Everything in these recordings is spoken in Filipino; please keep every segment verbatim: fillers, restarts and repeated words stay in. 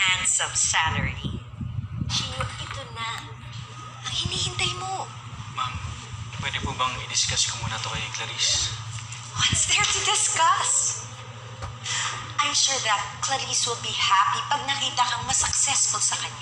handsome salary. Gio, ito na. Ang hinihintay mo. Ma'am, pwede po bang i-discuss ko muna to kay Clarice? What's there to discuss? I'm sure that Clarice will be happy pag nakita kang mas successful sa kanya.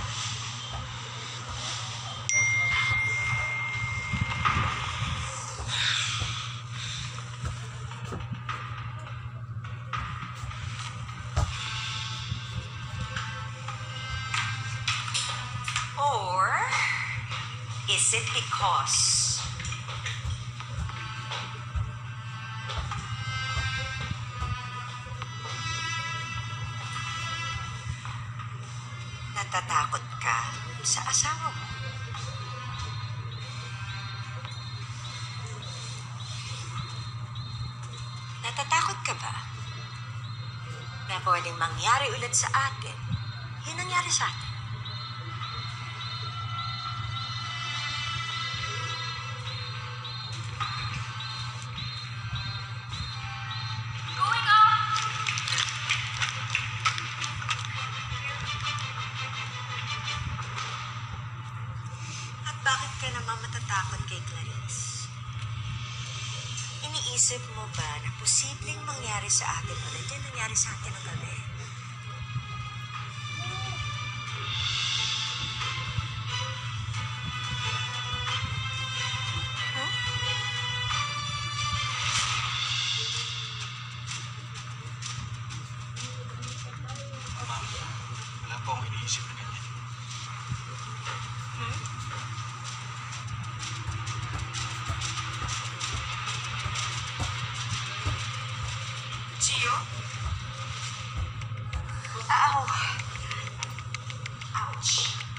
Or is it because natatakot ka sa asawa mo? Natatakot ka ba na pwedeng mangyari ulit sa atin yung nangyari sa atin? Bakit ka naman matatakot kay Clarice? Iniisip mo ba na posibleng mangyari sa atin ulit yung nangyari sa atin ng gabi? Huh? Ma'am, wala po akong iniisip na ganyan. Hmm? Gio? Ow! Ouch!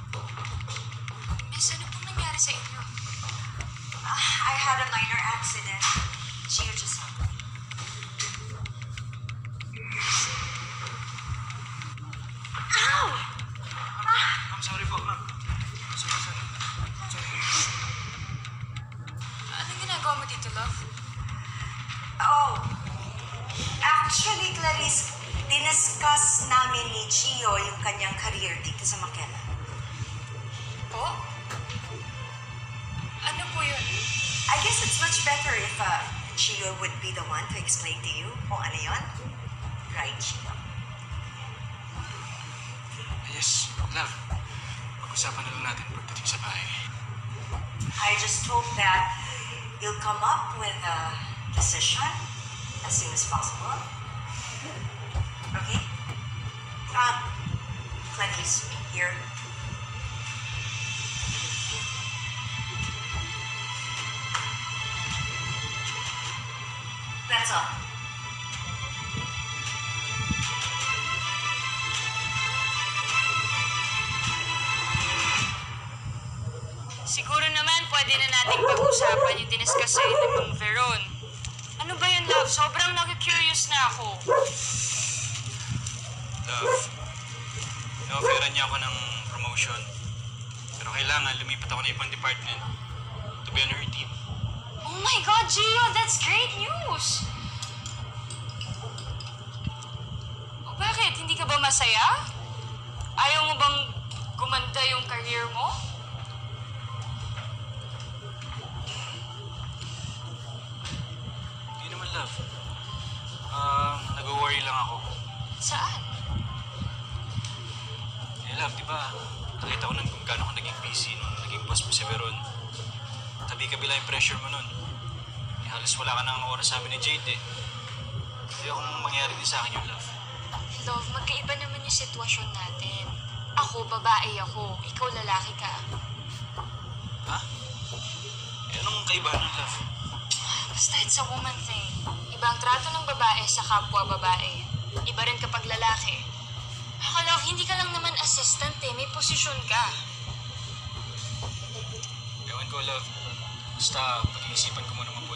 Miss, ano pong nangyari sa inyo? Ah, I had a minor accident. Gio just helped me. Ow! Ma'am, sorry po, ma'am. Sorry, sorry. Sorry. Anong ginagawa mo dito, love? Oh, actually, Clarice, diniscuss namin ni Gio yung kanyang career dito sa Makena. Po? Ano po yun? I guess it's much better if uh, Gio would be the one to explain to you kung ano yun. Right, Gio? Yes, love. Pag-usapan na lang natin pagdating sa bahay. I just hope that you'll come up with a decision as soon as possible. Okay? Um, Clarice, here. That's all. Siguro naman pwede na nating pag-usapan yung diniscuss sa inyo ng Veron. Ano ba yun, love? Sobrang nag-curious na ako. Love, na-offeran niya ako ng promotion. Pero kailangan lumipat ako ng ibang department to be on her team. Oh my God, Gio! That's great news! O bakit? Hindi ka ba masaya? Ayaw mo bang gumanda yung career mo? Hindi naman, love. Um, nag-worry lang ako. Saan? Eh, love, di ba? Nakita ko nun kung gaano ka naging busy nung naging boss mo si Veron. Tabi-kabila yung pressure mo nun. Eh, halos wala ka nang oras sa amin ni Jade eh. Hindi akong mangyari din sa akin yung love. Love, magkaiba naman yung sitwasyon natin. Ako, babae ako. Ikaw, lalaki ka. Ha? Eh, anong kaibahan ng love? Basta it's a woman thing. Iba ang trato ng babae sa kapwa babae. Iba rin kapag lalaki. Ako, love, hindi ka lang naman assistant eh. May posisyon ka. Ewan ko, love. Basta pag-iisipan ko muna mabuti.